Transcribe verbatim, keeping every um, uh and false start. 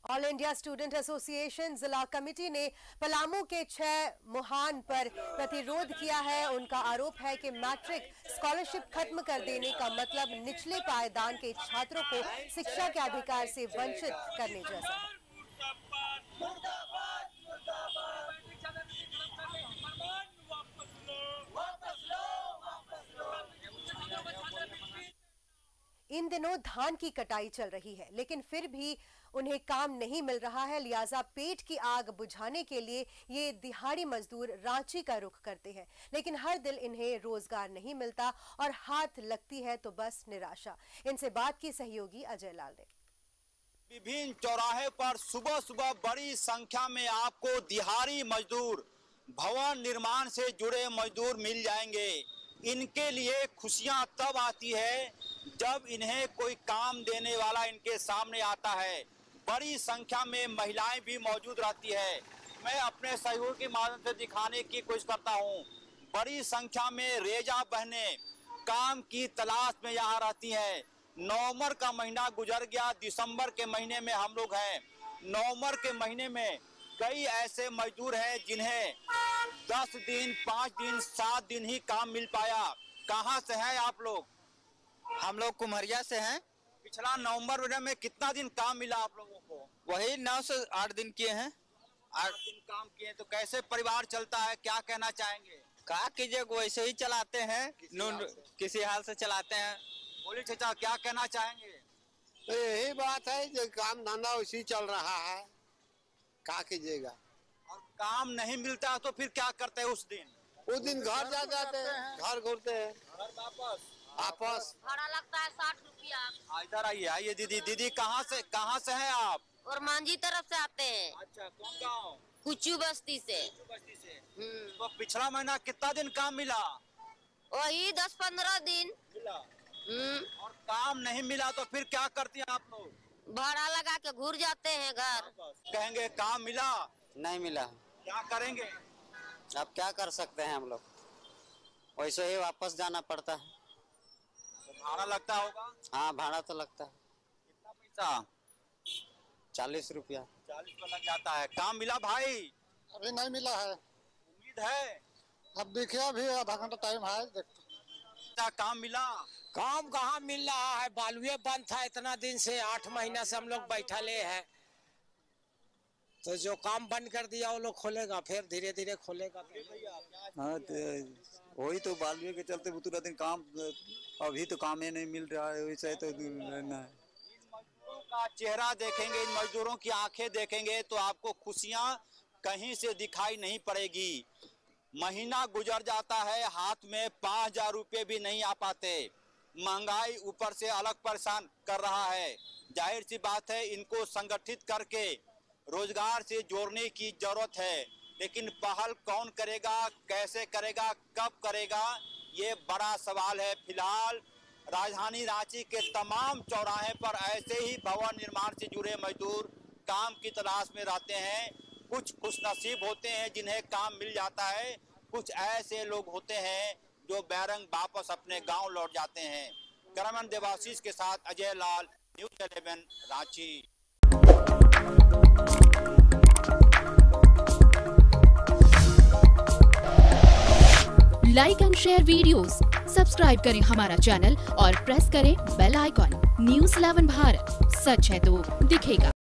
All India student association जिला कमेटी ने पलामू के छह मुहान पर प्रतिरोध किया है। उनका आरोप है कि मैट्रिक स्कॉलरशिप खत्म कर देने का मतलब निचले पायदान के छात्रों को शिक्षा के अधिकार से वंचित करने जैसा है। इन दिनों धान की कटाई चल रही है, लेकिन फिर भी उन्हें काम नहीं मिल रहा है। लिहाजा पेट की आग बुझाने के लिए ये दिहाड़ी मजदूर रांची का रुख करते हैं, लेकिन हर दिन इन्हें रोजगार नहीं मिलता और हाथ लगती है तो बस निराशा। इनसे बात की सहयोगी अजय लाल ने। विभिन्न चौराहे पर सुबह सुबह बड़ी संख्या में आपको दिहाड़ी मजदूर, भवन निर्माण से जुड़े मजदूर मिल जाएंगे। इनके लिए खुशियां तब आती है जब इन्हें कोई काम देने वाला इनके सामने आता है। बड़ी संख्या में महिलाएं भी मौजूद रहती है। मैं अपने सहयोग के माध्यम से दिखाने की कोशिश करता हूं। बड़ी संख्या में रेजा बहनें काम की तलाश में यहाँ रहती हैं। नवंबर का महीना गुजर गया, दिसंबर के महीने में हम लोग हैं। नवंबर के महीने में कई ऐसे मजदूर हैं जिन्हें दस दिन, पाँच दिन, सात दिन ही काम मिल पाया। कहाँ से हैं आप लोग? हम लोग कुम्हरिया से हैं। पिछला नवंबर महीने में कितना दिन काम मिला आप लोगों को? वही नौ से आठ दिन किए हैं। आठ दिन काम किए तो कैसे परिवार चलता है, क्या कहना चाहेंगे? क्या कीजिए, वैसे ही चलाते हैं, किसी हाल से चलाते हैं। बोलिए चाचा, क्या कहना चाहेंगे? तो यही बात है, जो काम धंधा उसी चल रहा है, क्या कीजिएगा। और काम नहीं मिलता तो फिर क्या करते हैं? उस दिन उस दिन घर जा जाते हैं, घर घूरते हैं, घर वापस आपस। भाड़ा लगता है साठ रुपया। इधर आइए आइए दीदी। दीदी कहाँ से कहाँ से हैं आप? और मांझी तरफ से आते हैं। अच्छा, कौन गाँव? कुचू बस्ती से। बस्ती से। तो पिछला महीना कितना दिन काम मिला? वही दस पंद्रह दिन मिला। हम्म। और काम नहीं मिला तो फिर क्या करती हैं आप लोग? भाड़ा लगा के घूर जाते हैं घर। कहेंगे काम मिला, नहीं मिला, क्या करेंगे? अब क्या कर सकते हैं हम लोग, वैसे ही वापस जाना पड़ता है। तो भाड़ा लगता होगा? हाँ, भाड़ा तो लगता है। कितना पैसा? चालीस रुपया। चालीस रुपया लग जाता है। काम मिला भाई? अभी नहीं मिला है। उम्मीद है? अब देखिए, अभी आधा घंटा टाइम है। क्या काम मिला? काम कहाँ मिल रहा है, बालुए बंद था इतना दिन से, आठ महीना से हम लोग बैठले हैं। तो जो काम बंद कर दिया वो लोग खोलेगा, फिर धीरे धीरे खोलेगा। हाँ, तो वही तो बालुए के चलते पूरा दिन काम, अभी तो काम ही नहीं मिल रहा है, वैसे तो रहना है। इन मजदूरों का चेहरा देखेंगे, इन मजदूरों की आंखें देखेंगे तो आपको खुशियां कहीं से दिखाई नहीं पड़ेगी। महीना गुजर जाता है, हाथ में पाँच हजार रुपये भी नहीं आ पाते। महंगाई ऊपर से अलग परेशान कर रहा है। जाहिर सी बात है, इनको संगठित करके रोजगार से जोड़ने की जरूरत है, लेकिन पहल कौन करेगा, कैसे करेगा, कब करेगा, ये बड़ा सवाल है। फिलहाल राजधानी रांची के तमाम चौराहे पर ऐसे ही भवन निर्माण से जुड़े मजदूर काम की तलाश में रहते हैं। कुछ खुशनसीब होते हैं जिन्हें काम मिल जाता है, कुछ ऐसे लोग होते हैं जो बैरंग वापस अपने गांव लौट जाते हैं। कैमरामैन देवाशीष के साथ Ajay Lal, news eleven Ranchi. Like and share videos, subscribe करें हमारा चैनल और प्रेस करें bell icon. News eleven Bharat, सच है तो दिखेगा।